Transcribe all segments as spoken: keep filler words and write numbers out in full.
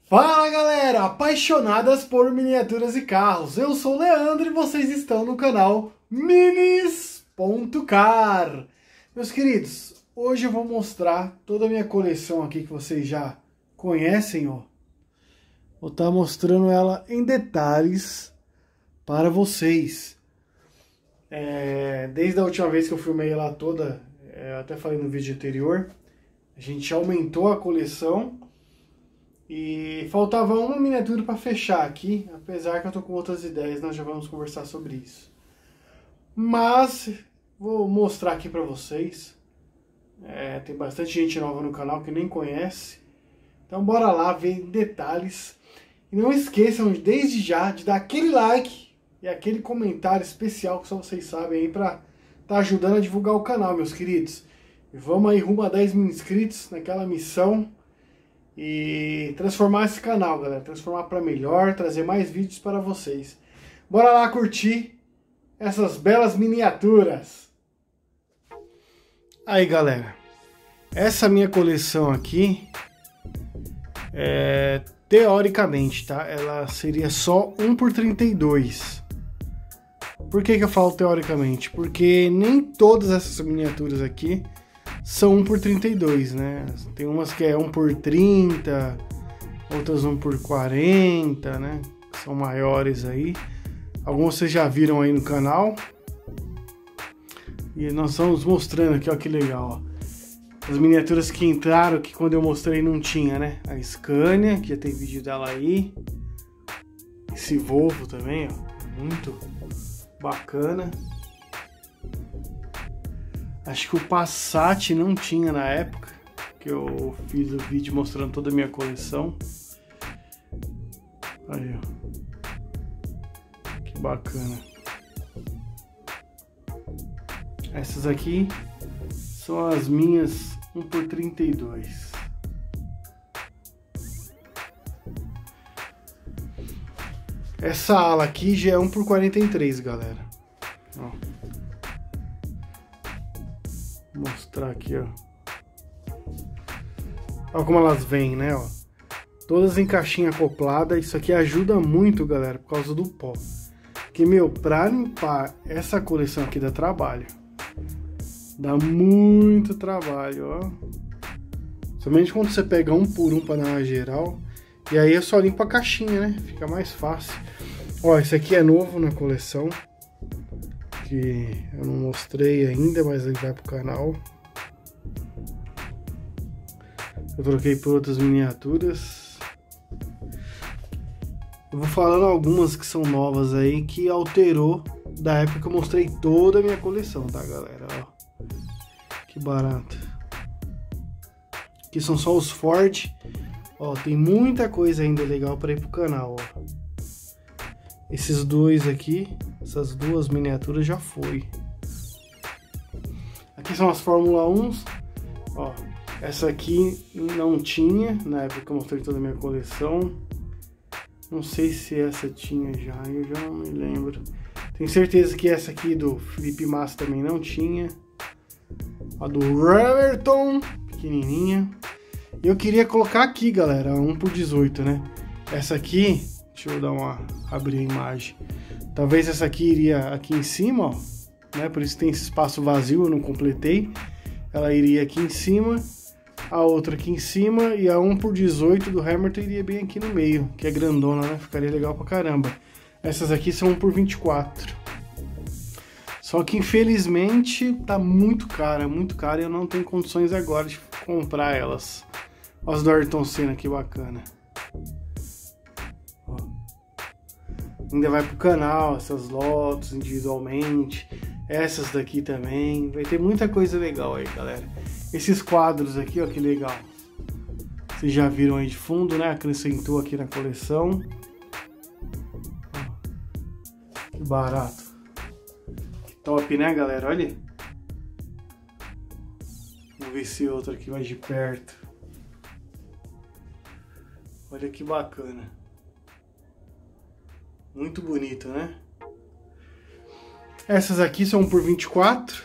Fala galera, apaixonadas por miniaturas e carros, eu sou o Leandro e vocês estão no canal Minis ponto car. Meus queridos, hoje eu vou mostrar toda a minha coleção aqui que vocês já conhecem, ó. Vou estar mostrando ela em detalhes para vocês. É, desde a última vez que eu filmei ela toda, é, até falei no vídeo anterior, a gente aumentou a coleção. E faltava uma miniatura para fechar aqui, apesar que eu tô com outras ideias, nós já vamos conversar sobre isso. Mas vou mostrar aqui para vocês. É, tem bastante gente nova no canal que nem conhece. Então bora lá ver em detalhes. E não esqueçam desde já de dar aquele like e aquele comentário especial que só vocês sabem aí para tá ajudando a divulgar o canal, meus queridos. E vamos aí rumo a dez mil inscritos naquela missão. E transformar esse canal, galera, transformar para melhor, trazer mais vídeos para vocês. Bora lá curtir essas belas miniaturas. Aí, galera, essa minha coleção aqui, é, teoricamente, tá? Ela seria só um por trinta e dois. Por que que eu falo teoricamente? Porque nem todas essas miniaturas aqui são um por trinta e dois, né? Tem umas que é um por trinta, outras um por quarenta, né? Que são maiores aí. Alguns vocês já viram aí no canal. E nós estamos mostrando aqui, ó, que legal, ó. As miniaturas que entraram, que quando eu mostrei não tinha, né? A Scania, que já tem vídeo dela aí. Esse Volvo também, ó. Muito bacana. Acho que o Passat não tinha na época que eu fiz o vídeo mostrando toda a minha coleção. Aí, ó. Que bacana. Essas aqui são as minhas um por trinta e dois. Essa ala aqui já é um por quarenta e três, galera. Ó. Vou mostrar aqui, ó. Olha como elas vêm, né, ó. Todas em caixinha acoplada. Isso aqui ajuda muito, galera, por causa do pó. Porque, meu, pra limpar essa coleção aqui dá trabalho. Dá muito trabalho, ó. Somente quando você pega um por um para dar uma geral. E aí eu só limpo a caixinha, né? Fica mais fácil. Ó, esse aqui é novo na coleção, que eu não mostrei ainda, mas ele vai pro canal. Eu troquei por outras miniaturas. Eu vou falando algumas que são novas aí, que alterou da época que eu mostrei toda a minha coleção, tá, galera? Ó, que barato. Aqui são só os Ford. Ó, tem muita coisa ainda legal para ir pro canal, ó. Esses dois aqui, essas duas miniaturas já foi. Aqui são as Fórmula um. Ó, essa aqui não tinha na época que eu mostrei toda a minha coleção. Não sei se essa tinha já, eu já não me lembro. Tenho certeza que essa aqui do Felipe Massa também não tinha. A do Reverton, pequenininha. E eu queria colocar aqui, galera, um por dezoito, né? Essa aqui, deixa eu dar uma abrir a imagem. Talvez essa aqui iria aqui em cima, ó, né? Por isso tem esse espaço vazio, eu não completei. Ela iria aqui em cima, a outra aqui em cima e a um por dezoito do Hamilton iria bem aqui no meio, que é grandona, né? Ficaria legal pra caramba. Essas aqui são um por vinte e quatro. Só que infelizmente tá muito cara, muito cara e eu não tenho condições agora de comprar elas. Olha as do Ayrton Senna, que bacana. Ó. Ainda vai pro canal, essas Lotus individualmente. Essas daqui também. Vai ter muita coisa legal aí, galera. Esses quadros aqui, ó, que legal. Vocês já viram aí de fundo, né? Acrescentou aqui na coleção. Ó. Que barato. Que top, né, galera? Olha. Vamos ver se outra aqui mais de perto. Olha que bacana. Muito bonito, né? Essas aqui são um por vinte e quatro.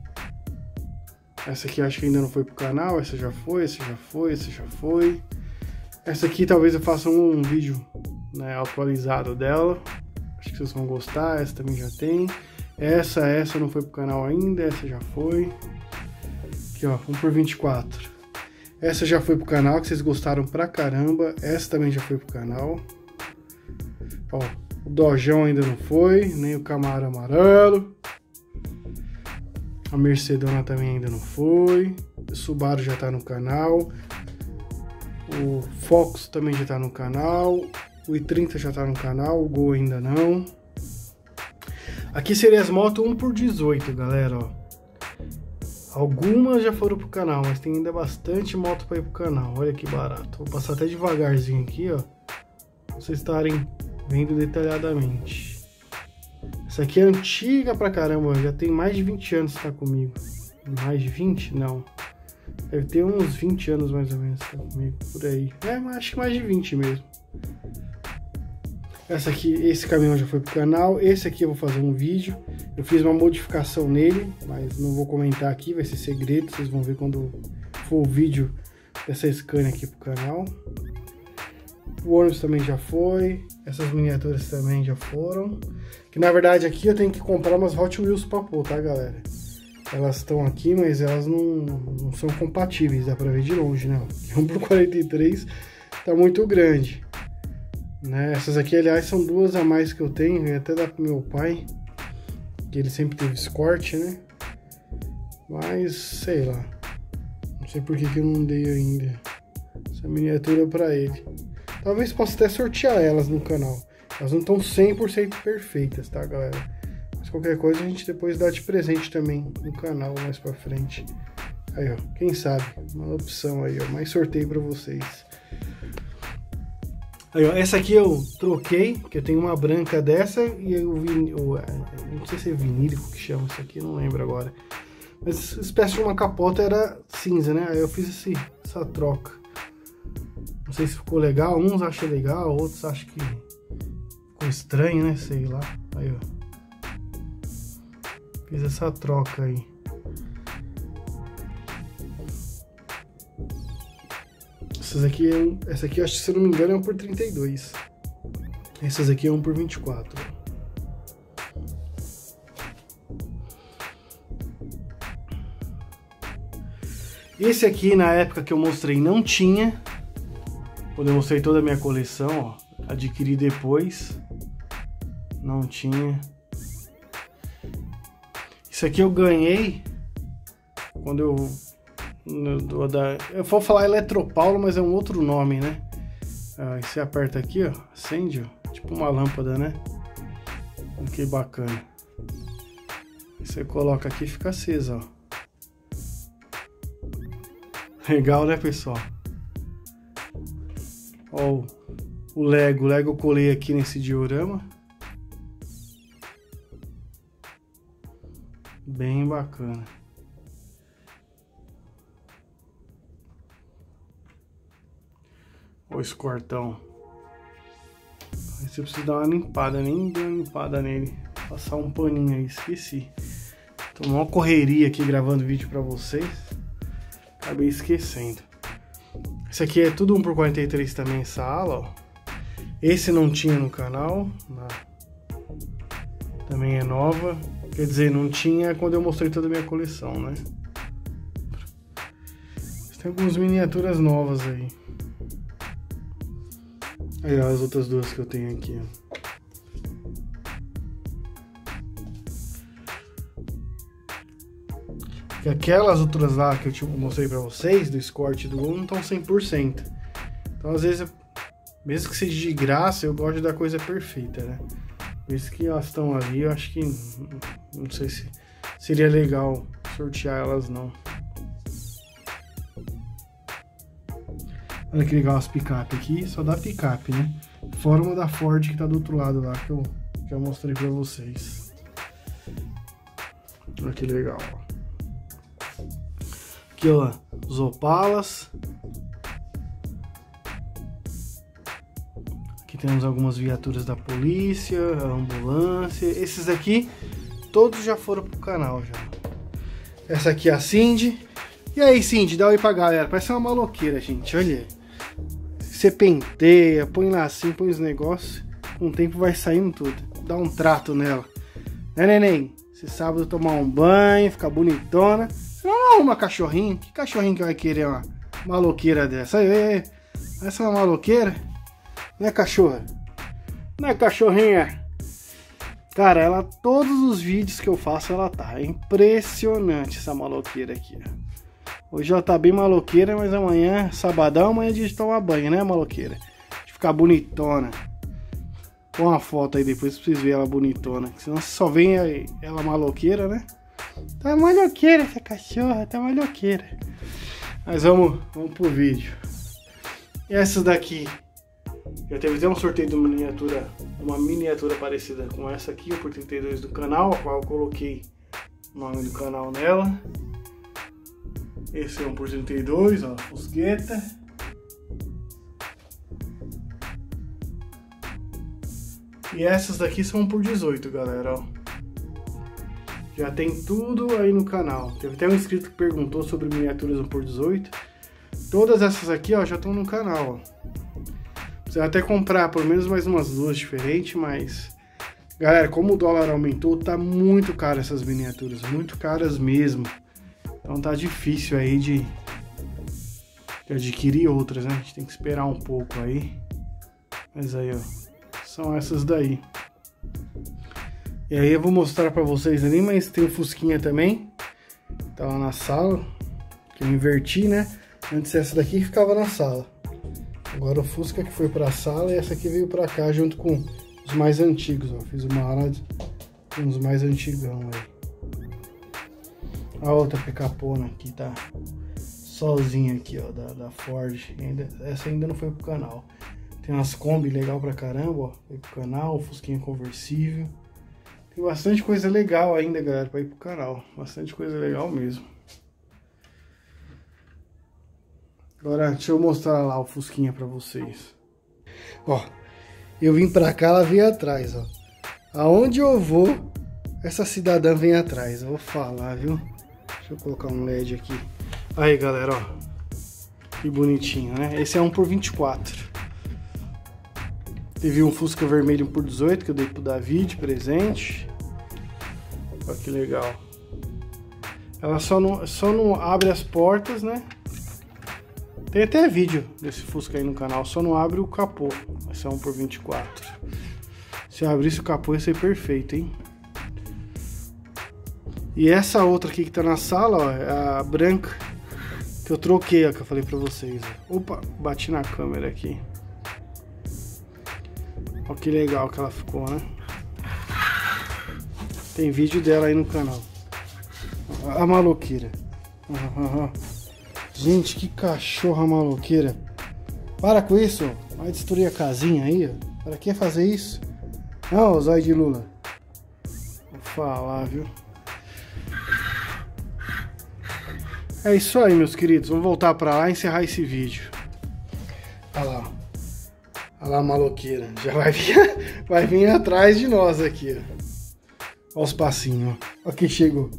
Essa aqui acho que ainda não foi pro canal, essa já foi, essa já foi, essa já foi. Essa aqui talvez eu faça um vídeo, né, atualizado dela. Acho que vocês vão gostar. Essa também já tem. Essa, essa não foi pro canal ainda. Essa já foi. Aqui, ó, um por vinte e quatro. Essa já foi pro canal, que vocês gostaram pra caramba. Essa também já foi pro canal. Ó, o Dojão ainda não foi, nem o Camaro amarelo. A Mercedona também ainda não foi. O Subaru já tá no canal. O Focus também já tá no canal. O i trinta já tá no canal. O Gol ainda não. Aqui seriam as motos um por dezoito, galera, ó. Algumas já foram pro canal, mas tem ainda bastante moto para ir pro canal. Olha que barato. Vou passar até devagarzinho aqui, ó, pra vocês estarem vendo detalhadamente. Essa aqui é antiga pra caramba, já tem mais de vinte anos que tá comigo. Mais de vinte? Não. Deve ter uns vinte anos mais ou menos que tá comigo, por aí. É, acho que mais de vinte mesmo. Essa aqui, esse caminhão já foi pro canal. Esse aqui eu vou fazer um vídeo. Eu fiz uma modificação nele, mas não vou comentar aqui, vai ser segredo. Vocês vão ver quando for o vídeo dessa Scania aqui pro canal. O ônibus também já foi. Essas miniaturas também já foram. Que na verdade aqui eu tenho que comprar umas Hot Wheels pra pôr, tá, galera? Elas estão aqui, mas elas não, não são compatíveis, dá pra ver de longe, né? um por quarenta e três tá muito grande. Né? Essas aqui, aliás, são duas a mais que eu tenho. Eu até dar pro meu pai, que ele sempre teve Escort, né? Mas, sei lá. Não sei por que, que eu não dei ainda essa miniatura pra ele. Talvez possa até sortear elas no canal. Elas não estão cem por cento perfeitas, tá, galera? Mas qualquer coisa a gente depois dá de presente também no canal mais pra frente. Aí, ó, quem sabe? Uma opção aí, ó. Mais sorteio pra vocês. Aí, ó, essa aqui eu troquei, porque eu tenho uma branca dessa e eu vi, eu, não sei se é vinílico que chama isso aqui, não lembro agora. Mas espécie de uma capota era cinza, né? Aí eu fiz esse, essa troca. Não sei se ficou legal, uns acham legal, outros acham que ficou estranho, né? Sei lá. Aí, ó. Fiz essa troca aí. Essas aqui, é, essa aqui, acho que se eu não me engano, é um por trinta e dois. Essas aqui é um por vinte e quatro. Esse aqui, na época que eu mostrei, não tinha. Quando eu mostrei toda a minha coleção, ó, adquiri depois. Não tinha. Isso aqui eu ganhei quando eu... No, da, eu vou falar Eletropaulo, mas é um outro nome, né? Ah, você aperta aqui, ó, acende, ó, tipo uma lâmpada, né? Que bacana. Você coloca aqui e fica acesa, ó. Legal, né, pessoal? Ó, o Lego, o Lego eu colei aqui nesse diorama. Bem bacana. Olha esse cortão. Aí você precisa dar uma limpada, nem deu uma limpada nele. Passar um paninho aí, esqueci. Tô uma correria aqui gravando vídeo pra vocês. Acabei esquecendo. Esse aqui é tudo um por quarenta e três também, essa ala, ó. Esse não tinha no canal. Não. Também é nova. Quer dizer, não tinha quando eu mostrei toda a minha coleção, né? Tem algumas miniaturas novas aí. Aí, ó, as outras duas que eu tenho aqui, ó. Que aquelas outras lá que eu tipo, mostrei pra vocês, do Escort e do Gol, não estão cem por cento. Então, às vezes, eu, mesmo que seja de graça, eu gosto de dar coisa perfeita, né? Mesmo que elas estão ali, eu acho que... Não sei se seria legal sortear elas, não. Olha que legal as picape aqui, só dá picape, né? Fora uma da Ford que tá do outro lado lá, que eu já mostrei pra vocês. Olha que legal, ó. Aqui, ó, os Opalas. Aqui temos algumas viaturas da polícia, a ambulância. Esses aqui, todos já foram pro canal já. Essa aqui é a Cindy. E aí, Cindy, dá um oi pra galera. Parece uma maloqueira, gente, olha. você penteia, põe lá assim, põe os negócios, com o tempo vai saindo tudo. Dá um trato nela. Né, neném? Esse sábado tomar um banho, ficar bonitona. Você não arruma cachorrinho? Que cachorrinho que vai querer uma maloqueira dessa? Aí, aí, aí. Essa é uma maloqueira? Não é cachorra? Não é cachorrinha? Cara, ela, todos os vídeos que eu faço, ela tá. É impressionante essa maloqueira aqui, ó. Hoje ela tá bem maloqueira, mas amanhã, sabadão, amanhã é dia de tomar banho, né, maloqueira? De ficar bonitona. Põe uma foto aí depois pra vocês verem ela bonitona. Senão você só vê ela maloqueira, né? Tá maloqueira essa cachorra, tá maloqueira. Mas vamos, vamos pro vídeo. E essas daqui, já teve até um sorteio de uma miniatura, uma miniatura parecida com essa aqui, um por trinta e dois do canal, a qual eu coloquei o nome do canal nela. Esse é um por trinta e dois, ó, fusqueta. E essas daqui são um por dezoito, galera, ó. Já tem tudo aí no canal. Teve até um inscrito que perguntou sobre miniaturas um por dezoito. Todas essas aqui, ó, já estão no canal, ó. Você vai até comprar pelo menos mais umas duas diferentes, mas... Galera, como o dólar aumentou, tá muito caro essas miniaturas. Muito caras mesmo. Então tá difícil aí de, de adquirir outras, né? A gente tem que esperar um pouco aí. Mas aí, ó. São essas daí. E aí eu vou mostrar pra vocês ali, mas tem o Fusquinha também. Tá lá na sala. Que eu inverti, né? Antes essa daqui ficava na sala. Agora o Fusca que foi pra sala e essa aqui veio pra cá junto com os mais antigos, ó. Fiz uma ala com os mais antigão aí. A outra picapona aqui tá sozinha aqui, ó, da, da Ford. Ainda, essa ainda não foi pro canal. Tem umas Kombi legal pra caramba, ó. Foi pro canal, Fusquinha conversível. Tem bastante coisa legal ainda, galera, pra ir pro canal. Bastante coisa legal mesmo. Agora, deixa eu mostrar lá o Fusquinha pra vocês. Ó, eu vim pra cá, ela veio atrás, ó. Aonde eu vou, essa cidadã vem atrás. Eu vou falar, viu? Deixa eu colocar um L E D aqui. Aí, galera, ó. Que bonitinho, né? Esse é um por vinte e quatro. Teve um Fusca vermelho um por dezoito que eu dei pro Davi de presente. Olha que legal. Ela só não, só não abre as portas, né? Tem até vídeo desse Fusca aí no canal. Só não abre o capô. Esse é um por vinte e quatro. Se eu abrisse o capô ia ser perfeito, hein? E essa outra aqui que tá na sala, ó, é a branca. Que eu troquei, ó, que eu falei pra vocês. Ó. Opa, bati na câmera aqui. Olha que legal que ela ficou, né? Tem vídeo dela aí no canal. A maloqueira. Uhum. Gente, que cachorra maloqueira. Para com isso, ó. Vai destruir a casinha aí, ó. Para que fazer isso? Não, zóio de Lula. Vou falar, viu? É isso aí, meus queridos. Vamos voltar pra lá e encerrar esse vídeo. Olha lá. Olha lá a maloqueira. Já vai vir, vai vir atrás de nós aqui, ó. Olha os passinhos, ó. Olha quem chegou.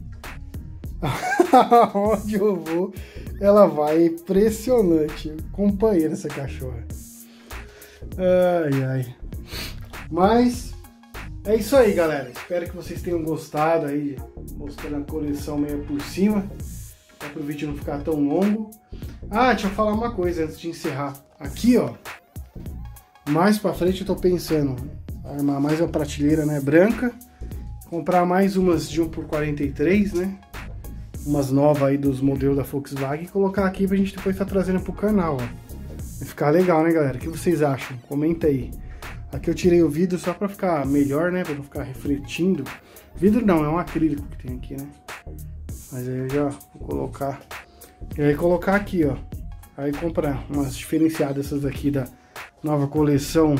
Onde eu vou, ela vai. Impressionante. Companheira essa cachorra. Ai, ai. Mas é isso aí, galera. Espero que vocês tenham gostado aí, mostrando a coleção meio por cima, para o vídeo não ficar tão longo. Ah, deixa eu falar uma coisa antes de encerrar. Aqui, ó, mais pra frente eu tô pensando armar mais uma prateleira, né, branca, comprar mais umas de um por quarenta e três, né, umas novas aí dos modelos da Volkswagen e colocar aqui pra gente depois estar tá trazendo pro canal, ó. Vai ficar legal, né, galera? O que vocês acham? Comenta aí. Aqui eu tirei o vidro só pra ficar melhor, né, pra não ficar refletindo. Vidro não, é um acrílico que tem aqui, né. Mas aí eu já vou colocar. E aí colocar aqui, ó. Aí comprar umas diferenciadas essas aqui da nova coleção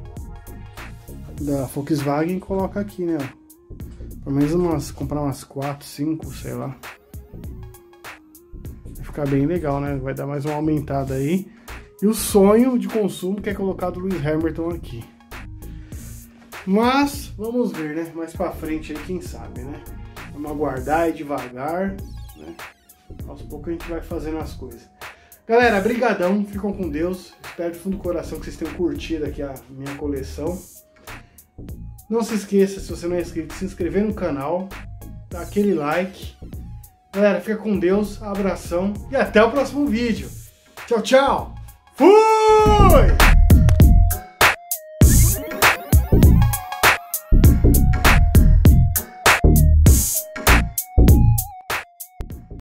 da Volkswagen e coloca aqui, né, ó. Pelo menos umas, comprar umas quatro, cinco, sei lá. Vai ficar bem legal, né? Vai dar mais uma aumentada aí. E o sonho de consumo que é colocar do Lewis Hamilton aqui. Mas, vamos ver, né? Mais pra frente aí, quem sabe, né? Vamos aguardar aí devagar, né? Aos poucos a gente vai fazendo as coisas. Galera, brigadão, ficam com Deus. Espero do fundo do coração que vocês tenham curtido aqui a minha coleção. Não se esqueça, se você não é inscrito, de se inscrever no canal, dá aquele like. Galera, fica com Deus, abração e até o próximo vídeo. Tchau, tchau! Fui!